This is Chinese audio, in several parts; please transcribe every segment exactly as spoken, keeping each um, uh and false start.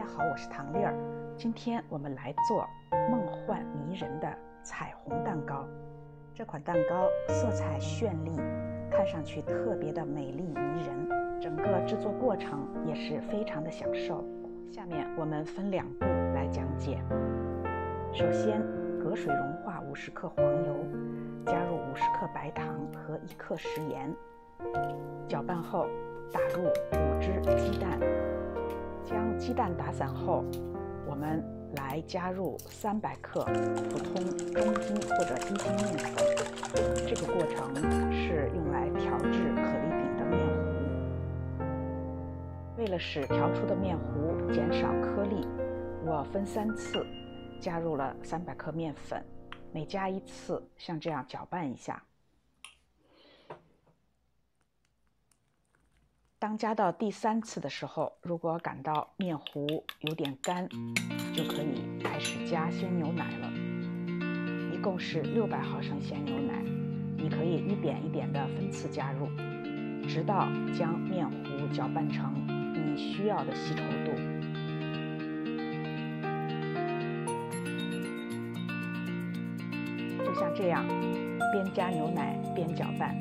家好，我是唐丽儿。今天我们来做梦幻迷人的彩虹蛋糕。这款蛋糕色彩绚丽，看上去特别的美丽迷人，整个制作过程也是非常的享受。下面我们分两步来讲解。首先，隔水融化五十克黄油，加入五十克白糖和一克食盐，搅拌后打入五只鸡蛋。将鸡蛋打散后，我们来加入三百克普通中筋或者低筋面粉。这个过程是用来调制可丽饼的面糊。为了使调出的面糊减少颗粒，我分三次加入了三百克面粉，每加一次，像这样搅拌一下。当加到第三次的时候，如果感到面糊有点干，就可以开始加鲜牛奶了。一共是六百毫升鲜牛奶，你可以一点一点的分次加入，直到将面糊搅拌成你需要的稀稠度。就像这样，边加牛奶边搅拌。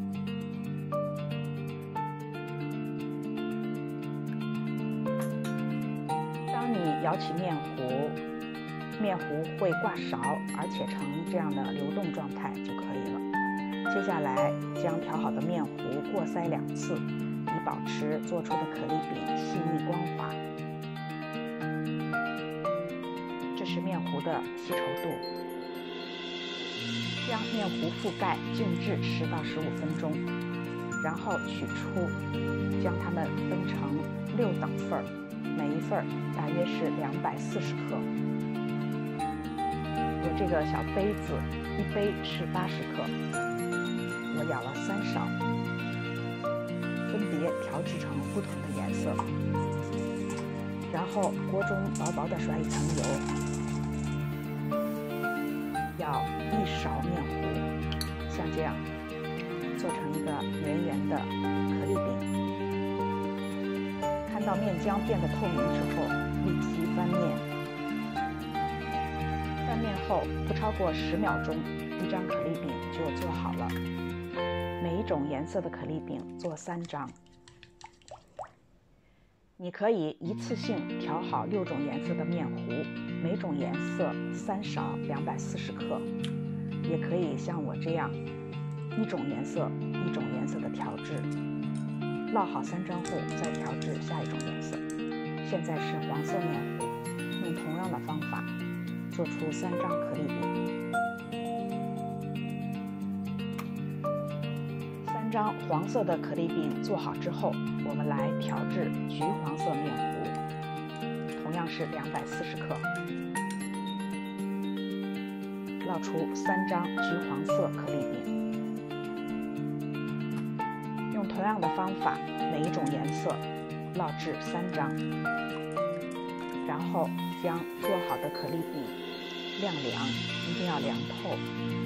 舀起面糊，面糊会挂勺，而且呈这样的流动状态就可以了。接下来将调好的面糊过筛两次，以保持做出的可丽饼细腻光滑。这是面糊的稀稠度。将面糊覆盖静置十到十五分钟，然后取出，将它们分成六等份儿。每一份大约是两百四十克。我这个小杯子一杯是八十克，我舀了三勺，分别调制成不同的颜色。然后锅中薄薄的甩一层油，舀一勺面糊，像这样做成一个圆圆的可丽饼。看到面浆变得透明之后，立即翻面。翻面后不超过十秒钟，一张可丽饼就做好了。每一种颜色的可丽饼做三张。你可以一次性调好六种颜色的面糊，每种颜色三勺，两百四十克。也可以像我这样，一种颜色一种颜色的调制。烙好三张后，再调制下一种颜色。现在是黄色面糊，用同样的方法做出三张可丽饼。三张黄色的可丽饼做好之后，我们来调制橘黄色面糊，同样是两百四十克。烙出三张橘黄色可丽饼。用同样的方法，每一种颜色烙制三张，然后将做好的可丽饼晾凉，一定要凉透。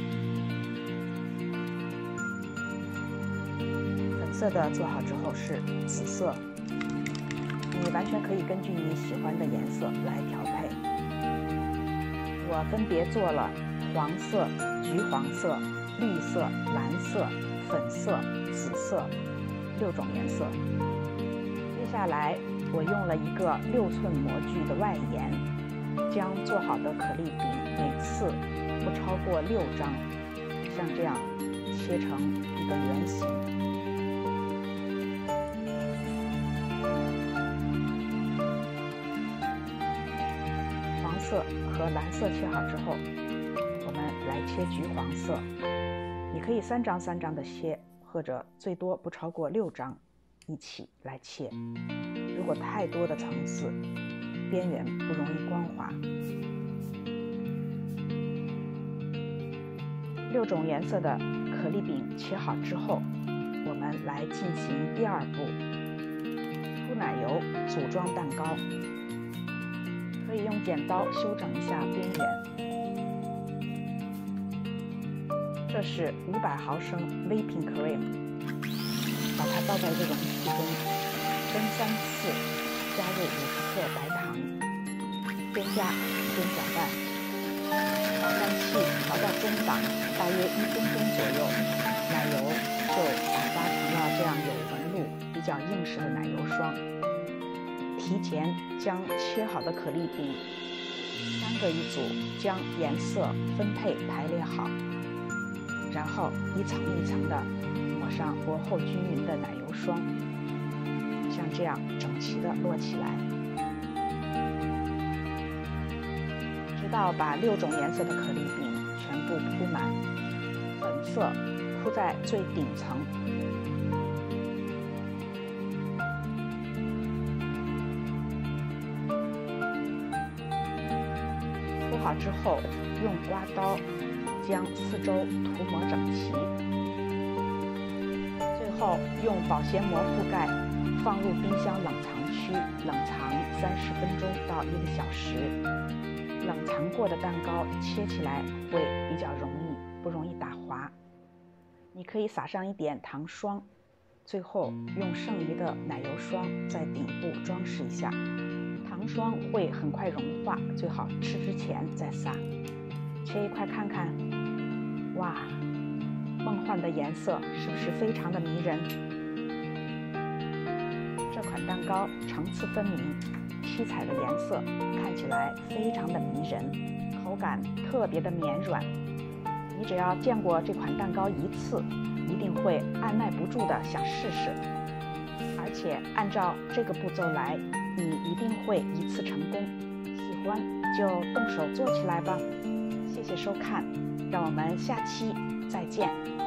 粉色的做好之后是紫色，你完全可以根据你喜欢的颜色来调配。我分别做了黄色、橘黄色、绿色、蓝色、粉色、紫色六种颜色。接下来我用了一个六寸模具的外沿，将做好的可丽饼每次不超过六张，像这样切成一个圆形。黄色和蓝色切好之后，我们来切橘黄色。你可以三张三张的切，或者最多不超过六张一起来切。如果太多的层次，边缘不容易光滑。六种颜色的可丽饼切好之后，我们来进行第二步，涂奶油组装蛋糕。可以用剪刀修整一下边缘。这是五百毫升 whipping cream， 把它倒在一个容器中，分三次加入五十克白糖。 下一边搅拌，把蛋气调到中档，大约一分钟左右，奶油就打发成了这样有纹路、比较硬实的奶油霜。提前将切好的可丽饼三个一组，将颜色分配排列好，然后一层一层的抹上薄厚均匀的奶油霜，像这样整齐的摞起来，直到把六种颜色的可丽饼全部铺满，粉色铺在最顶层。铺好之后，用刮刀将四周涂抹整齐，最后用保鲜膜覆盖，放入冰箱冷藏区冷藏三十分钟到一个小时。冷藏过的蛋糕切起来会比较容易，不容易打滑。你可以撒上一点糖霜，最后用剩余的奶油霜在顶部装饰一下。糖霜会很快融化，最好吃之前再撒。切一块看看，哇，梦幻的颜色是不是非常的迷人？这款蛋糕层次分明，七彩的颜色看起来非常的迷人，口感特别的绵软。你只要见过这款蛋糕一次，一定会按耐不住的想试试，而且按照这个步骤来，你一定会一次成功。喜欢就动手做起来吧。谢谢收看，让我们下期再见。